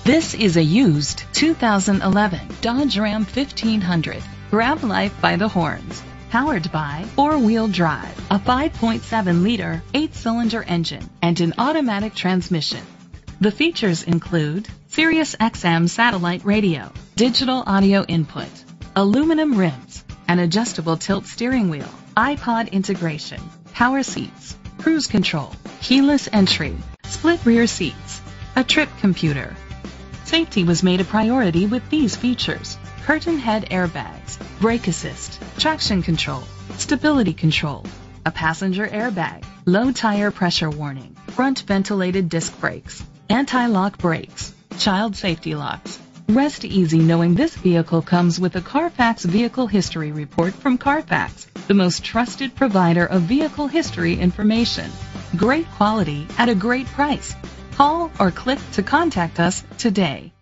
This is a used 2011 Dodge Ram 1500. Grab life by the horns. Powered by four-wheel drive, a 5.7-liter, 8-cylinder engine, and an automatic transmission. The features include Sirius XM satellite radio, digital audio input, aluminum rims, an adjustable tilt steering wheel, iPod integration, power seats, cruise control, keyless entry, split rear seats, a trip computer. Safety was made a priority with these features: curtain head airbags, brake assist, traction control, stability control, a passenger airbag, low tire pressure warning, front ventilated disc brakes, anti-lock brakes, child safety locks. Rest easy knowing this vehicle comes with a Carfax Vehicle History Report from Carfax, the most trusted provider of vehicle history information. Great quality at a great price. Call or click to contact us today.